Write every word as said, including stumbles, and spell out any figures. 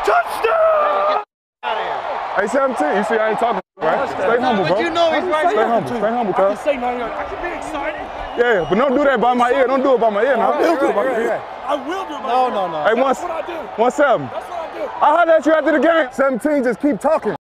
Touchdown! Hey, seventeen, you see I ain't talking, right? Stay humble, bro. But you know he's right Stay here. humble, stay humble, cuz. I can say nothing. I can be excited. Yeah, but don't do that by my ear. Don't do it by my ear now. Right, Don't do it right, by my right, ear. right. I will do it by No, my no, ear. no. Hey, That's one, what I do. one seven. That's what I do. I hollered at you after the game. seventeen, just keep talking.